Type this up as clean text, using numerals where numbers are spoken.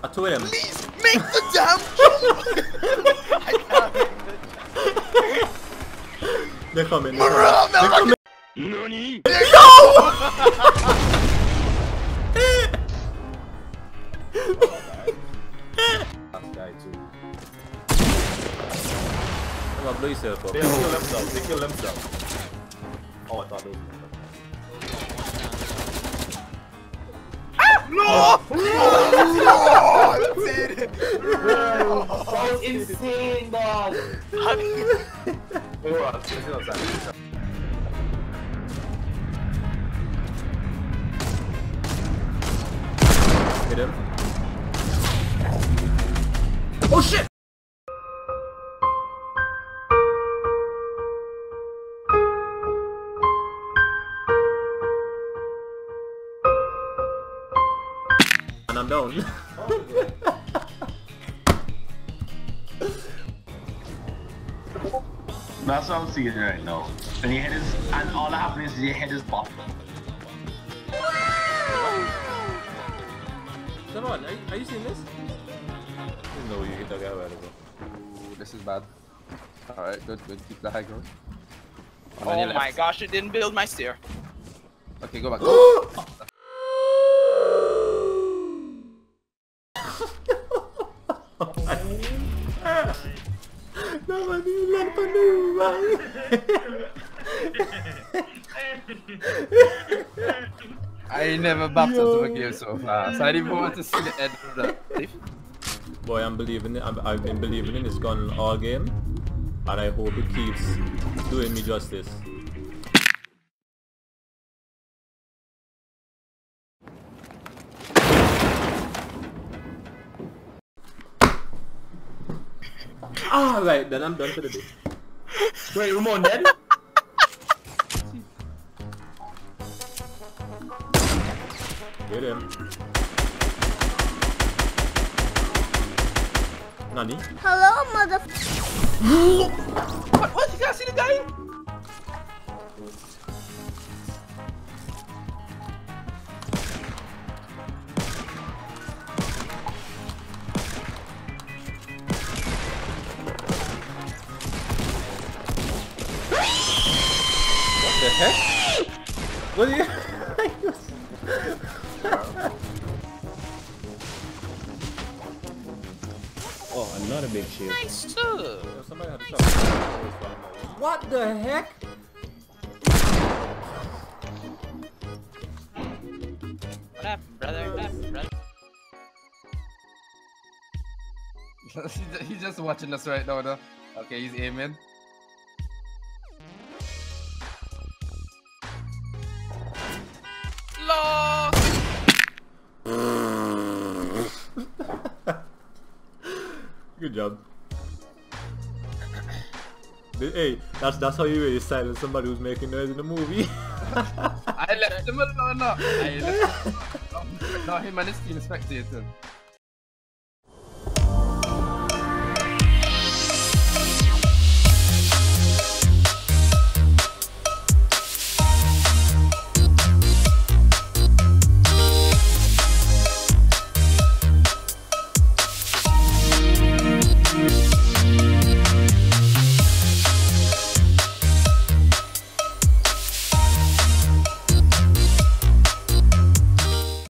I told him. Please make the damn jump! I can't make the jump. They're coming. Nani? Last guy too. I'm gonna blow yourself up. They kill themselves. They kill themselves. Oh, I thought those. No! That's it! That was insane, dog. Hit him. Oh shit! And I'm down. That's what I'm seeing right now. And your head is, and all that happens is your head is bopped. Come on, are you seeing this? No, you hit that guy right ago. Ooh, this is bad. Alright, good. Keep the high ground. Oh my gosh, it didn't build my stair. Okay, go back. I never backed out of a game so far, so I didn't even want to see the end of that. Boy, I'm believing it. I've been believing in this gun all game, and I hope it keeps doing me justice. Alright, then I'm done for the day. Wait, Ramon dead? Get him. Nani? Hello, mother. What? You guys see the guy? What the heck? What are you? Oh, another big shield. Nice too. Somebody had a shot. What the heck? What happened, brother? What happened, brother? He's just watching us right now, though. Okay, he's aiming. Lost. Good job. Hey, that's how you really silence somebody who's making noise in the movie. I left him alone now. No, him and his team spectating.